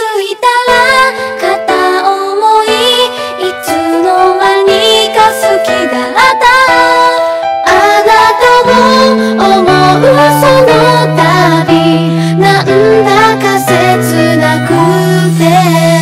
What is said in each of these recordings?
づいたら片思い、いつの間にか好きだった。あなたを思うその度、なんだか切なくて。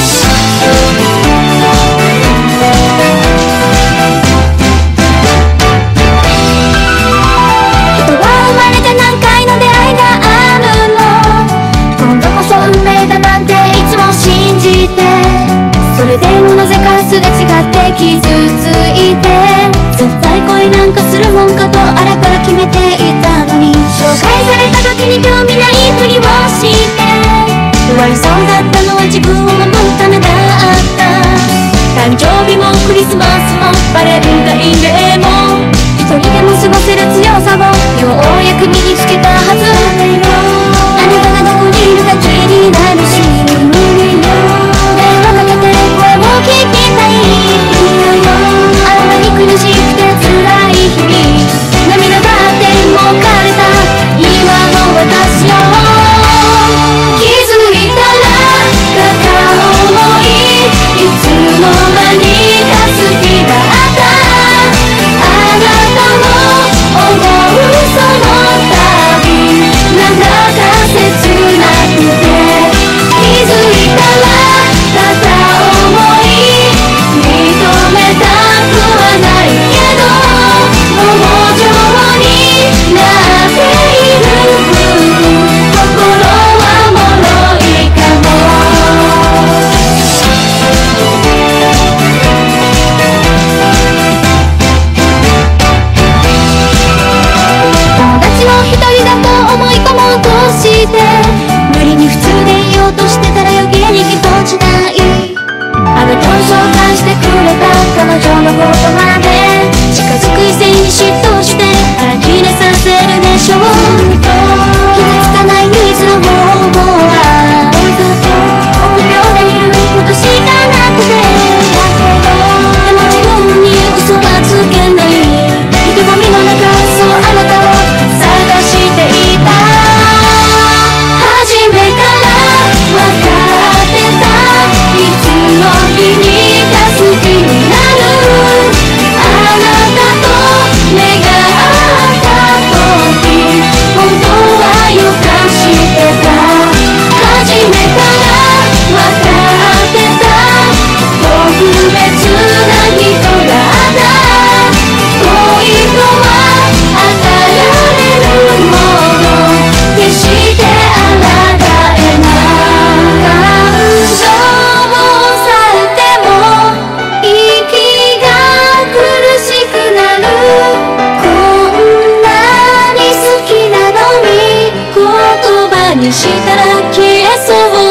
それでもなぜかすれ違って傷ついて、絶対恋なんかするもんかとあらから決めていたのに、紹介された時に興味ないふりをして終わりそうだったのは自分を守るためだった。誕生日もクリスマスもバレンタインデーも一人でも過ごせる強さをようやく身につけたはず。あなたがどこにいるか気になるし、聞きたい。あんなに苦しくて辛い日々、涙だってもう枯れた今の私を気づいたら片思い、いつの間にか好きだった。あなたを思うその度、なんだか切なくて。気づいたら片思い、認めたくはないけどもう情になっている。心は脆いかも。友達を一人だと思い込もうとして無理に普通でいようとしてたら余計にぎこちない。あなたを紹介してくれた彼女のことまで近づく以前に嫉妬して腹切れさせるでしょう。気がつかないニーズの方法は臆病でいることしかなくて、でも自分に嘘はつけない人混みの中、そうあなたを探していた。初めから分かってた、いつの日にか好きになる。あなたと目が合った時、本当は予感してた。初めから分かってた、特別な人だった。恋とは与えられるもの、決して抗えない感情をされても息が苦しくなる。こんなに好きなのに言葉にしたら消えそう